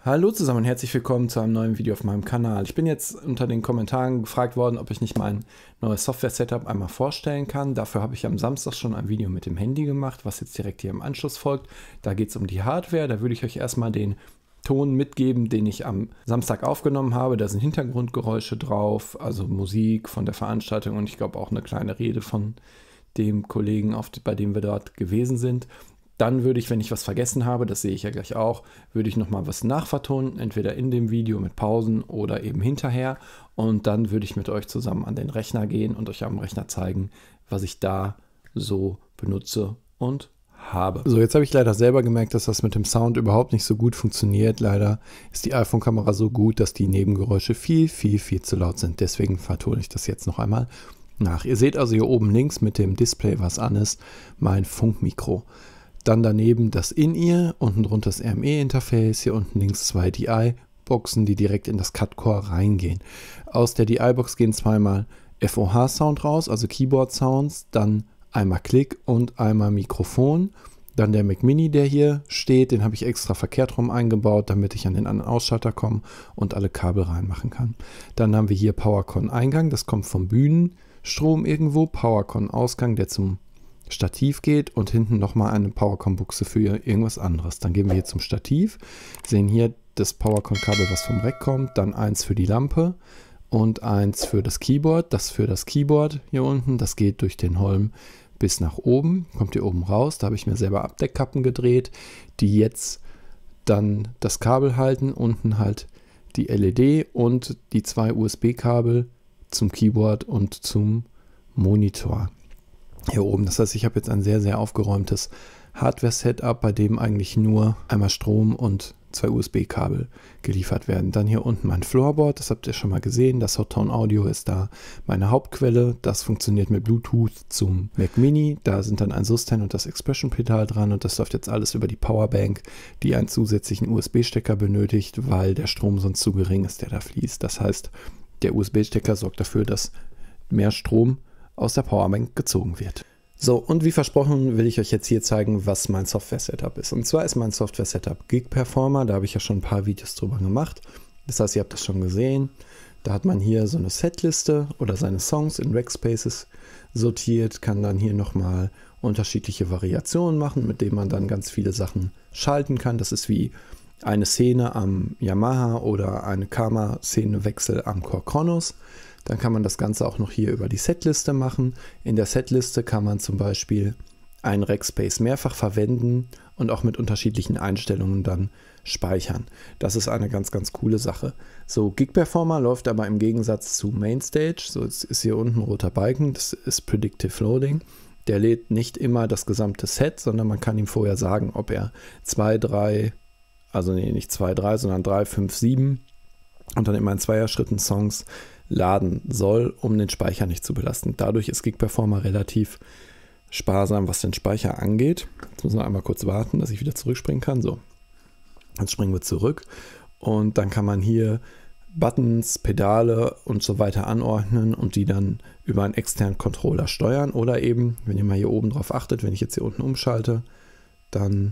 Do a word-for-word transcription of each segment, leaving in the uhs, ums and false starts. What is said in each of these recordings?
Hallo zusammen und herzlich willkommen zu einem neuen Video auf meinem Kanal. Ich bin jetzt unter den Kommentaren gefragt worden, ob ich nicht mein neues Software-Setup einmal vorstellen kann. Dafür habe ich am Samstag schon ein Video mit dem Handy gemacht, was jetzt direkt hier im Anschluss folgt. Da geht es um die Hardware. Da würde ich euch erstmal den Ton mitgeben, den ich am Samstag aufgenommen habe. Da sind Hintergrundgeräusche drauf, also Musik von der Veranstaltung und ich glaube auch eine kleine Rede von dem Kollegen, auf, bei dem wir dort gewesen sind. Dann würde ich, wenn ich was vergessen habe, das sehe ich ja gleich auch, würde ich nochmal was nachvertonen, entweder in dem Video mit Pausen oder eben hinterher. Und dann würde ich mit euch zusammen an den Rechner gehen und euch am Rechner zeigen, was ich da so benutze und habe. So, jetzt habe ich leider selber gemerkt, dass das mit dem Sound überhaupt nicht so gut funktioniert. Leider ist die iPhone-Kamera so gut, dass die Nebengeräusche viel, viel, viel zu laut sind. Deswegen vertone ich das jetzt noch einmal nach. Ihr seht also hier oben links mit dem Display, was an ist, mein Funkmikro. Dann daneben das In-Ear, unten drunter das R M E-Interface, hier unten links zwei D I-Boxen, die direkt in das Cut-Core reingehen. Aus der D I-Box gehen zweimal F O H-Sound raus, also Keyboard-Sounds, dann einmal Klick und einmal Mikrofon. Dann der Mac Mini, der hier steht, den habe ich extra verkehrt rum eingebaut, damit ich an den anderen Ausschalter komme und alle Kabel reinmachen kann. Dann haben wir hier PowerCon-Eingang, das kommt vom Bühnenstrom irgendwo, PowerCon-Ausgang, der zum Stativ geht und hinten nochmal eine PowerCon-Buchse für irgendwas anderes. Dann gehen wir hier zum Stativ, sehen hier das PowerCon-Kabel, was vom Rack kommt, dann eins für die Lampe und eins für das Keyboard. Das für das Keyboard hier unten, das geht durch den Holm bis nach oben, kommt hier oben raus. Da habe ich mir selber Abdeckkappen gedreht, die jetzt dann das Kabel halten, unten halt die L E D und die zwei U S B-Kabel zum Keyboard und zum Monitor. Hier oben. Das heißt, ich habe jetzt ein sehr, sehr aufgeräumtes Hardware-Setup, bei dem eigentlich nur einmal Strom und zwei U S B-Kabel geliefert werden. Dann hier unten mein Floorboard, das habt ihr schon mal gesehen. Das Hot-Tone Audio ist da meine Hauptquelle. Das funktioniert mit Bluetooth zum Mac Mini. Da sind dann ein Sustain und das Expression-Pedal dran und das läuft jetzt alles über die Powerbank, die einen zusätzlichen U S B-Stecker benötigt, weil der Strom sonst zu gering ist, der da fließt. Das heißt, der U S B-Stecker sorgt dafür, dass mehr Strom aus der Powerbank gezogen wird. So, und wie versprochen will ich euch jetzt hier zeigen, was mein Software-Setup ist. Und zwar ist mein Software-Setup Gig Performer, da habe ich ja schon ein paar Videos drüber gemacht. Das heißt, ihr habt das schon gesehen. Da hat man hier so eine Setliste oder seine Songs in Rackspaces sortiert, kann dann hier nochmal unterschiedliche Variationen machen, mit denen man dann ganz viele Sachen schalten kann. Das ist wie eine Szene am Yamaha oder eine Karma-Szene-Wechsel am Core Kronos. Dann kann man das Ganze auch noch hier über die Setliste machen. In der Setliste kann man zum Beispiel einen Rackspace mehrfach verwenden und auch mit unterschiedlichen Einstellungen dann speichern. Das ist eine ganz, ganz coole Sache. So, Gig Performer läuft aber im Gegensatz zu Mainstage. So, jetzt ist hier unten ein roter Balken, das ist Predictive Loading. Der lädt nicht immer das gesamte Set, sondern man kann ihm vorher sagen, ob er zwei, drei, also nee, nicht zwei, drei, sondern drei, fünf, sieben und dann immer in Zweierschritten Songs laden soll, um den Speicher nicht zu belasten. Dadurch ist Gig Performer relativ sparsam, was den Speicher angeht. Jetzt müssen wir einmal kurz warten, dass ich wieder zurückspringen kann. So, jetzt springen wir zurück und dann kann man hier Buttons, Pedale und so weiter anordnen und die dann über einen externen Controller steuern oder eben, wenn ihr mal hier oben drauf achtet, wenn ich jetzt hier unten umschalte, dann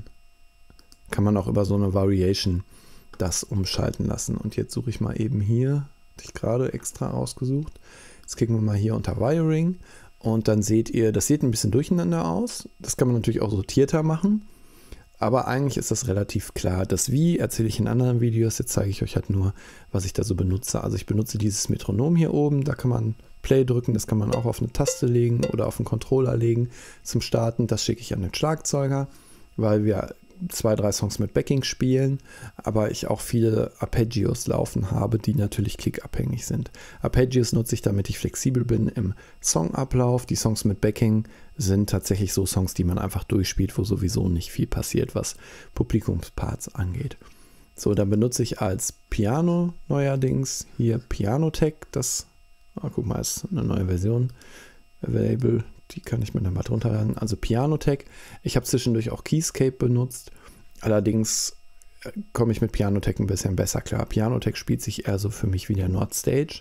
kann man auch über so eine Variation das umschalten lassen. Und jetzt suche ich mal eben hier, hatte ich gerade extra ausgesucht. Jetzt klicken wir mal hier unter Wiring und dann seht ihr, das sieht ein bisschen durcheinander aus. Das kann man natürlich auch sortierter machen, aber eigentlich ist das relativ klar. Das Wie erzähle ich in anderen Videos, jetzt zeige ich euch halt nur, was ich da so benutze. Also ich benutze dieses Metronom hier oben, da kann man Play drücken, das kann man auch auf eine Taste legen oder auf einen Controller legen zum Starten. Das schicke ich an den Schlagzeuger, weil wir zwei, drei Songs mit Backing spielen, aber ich auch viele Arpeggios laufen habe, die natürlich klickabhängig sind. Arpeggios nutze ich, damit ich flexibel bin im Songablauf. Die Songs mit Backing sind tatsächlich so Songs, die man einfach durchspielt, wo sowieso nicht viel passiert, was Publikumsparts angeht. So, dann benutze ich als Piano neuerdings hier Pianotech, das, oh, guck mal, ist eine neue Version available. Die kann ich mir dann mal drunter laden. Also Pianotech. Ich habe zwischendurch auch Keyscape benutzt. Allerdings komme ich mit Pianotech ein bisschen besser klar. Pianotech spielt sich eher so für mich wie der Nordstage.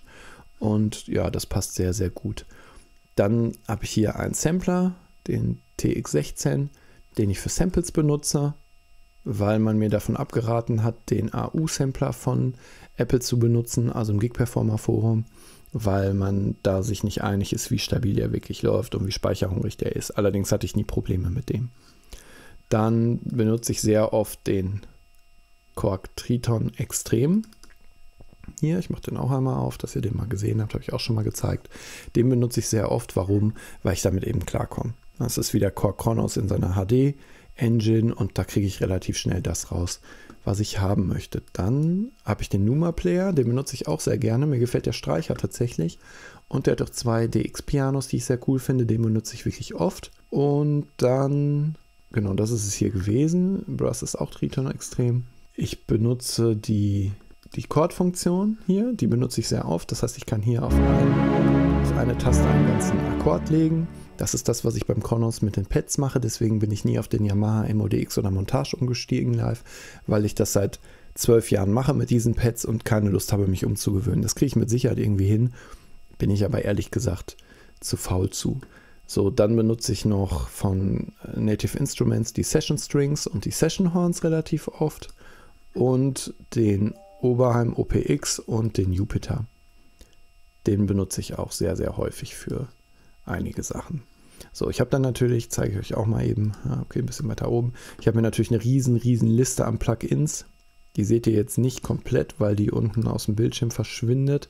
Und ja, das passt sehr, sehr gut. Dann habe ich hier einen Sampler, den T X sechzehn, den ich für Samples benutze. weil man mir davon abgeraten hat, den A U-Sampler von Apple zu benutzen, also im Gig Performer Forum, weil man da sich nicht einig ist, wie stabil der wirklich läuft und wie speicherhungrig der ist. Allerdings hatte ich nie Probleme mit dem. Dann benutze ich sehr oft den Korg Triton Extrem. Hier, ich mache den auch einmal auf, dass ihr den mal gesehen habt, habe ich auch schon mal gezeigt. Den benutze ich sehr oft. Warum? Weil ich damit eben klarkomme. Das ist wieder Korg Kronos in seiner H D-Engine und da kriege ich relativ schnell das raus, was ich haben möchte. Dann habe ich den Numa Player, den benutze ich auch sehr gerne. Mir gefällt der Streicher tatsächlich. Und der hat auch zwei D X-Pianos, die ich sehr cool finde. Den benutze ich wirklich oft. Und dann, genau, das ist es hier gewesen. Brass ist auch Triton Extrem. Ich benutze die, die Chord-Funktion hier. Die benutze ich sehr oft. Das heißt, ich kann hier auf, einen, auf eine Taste einen ganzen Akkord legen. Das ist das, was ich beim Kronos mit den Pads mache. Deswegen bin ich nie auf den Yamaha M O D X oder Montage umgestiegen live, weil ich das seit zwölf Jahren mache mit diesen Pads und keine Lust habe, mich umzugewöhnen. Das kriege ich mit Sicherheit irgendwie hin, bin ich aber ehrlich gesagt zu faul zu. So, dann benutze ich noch von Native Instruments die Session Strings und die Session Horns relativ oft und den Oberheim O P X und den Jupiter. Den benutze ich auch sehr, sehr häufig für einige Sachen. So, ich habe dann natürlich, zeige ich euch auch mal eben, okay, ein bisschen weiter oben, ich habe mir natürlich eine riesen, riesen Liste an Plugins. Die seht ihr jetzt nicht komplett, weil die unten aus dem Bildschirm verschwindet.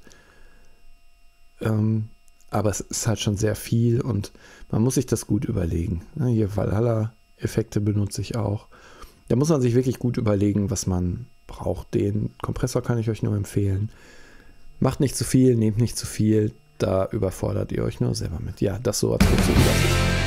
Ähm, aber es ist halt schon sehr viel und man muss sich das gut überlegen. Hier Valhalla-Effekte benutze ich auch. Da muss man sich wirklich gut überlegen, was man braucht. Den Kompressor kann ich euch nur empfehlen. Macht nicht zu viel, nehmt nicht zu viel. Da überfordert ihr euch nur selber mit. Ja, das so als kurze Übersicht.